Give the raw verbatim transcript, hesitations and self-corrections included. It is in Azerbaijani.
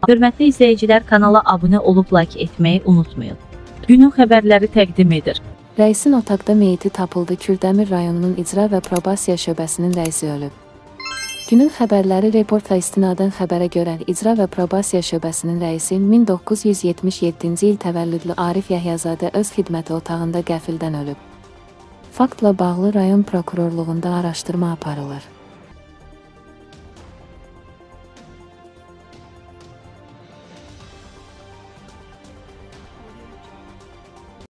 Hörmətli izləyicilər, kanala abunə olub like etməyi unutmayın. Günün xəbərləri təqdim edir. Rəisin otaqda meyiti tapıldı. Kürdəmir rayonunun icra və probasiya şöbəsinin rəisi ölüb. Günün xəbərləri reportla istinadən xəbərə görə icra və probasiya şöbəsinin rəisi min doqquz yüz yetmiş yeddinci il təvəllüdlü Arif Yəhyazadə öz xidməti otağında qəfildən ölüb. Faktla bağlı rayon prokurorluğunda araşdırma aparılır.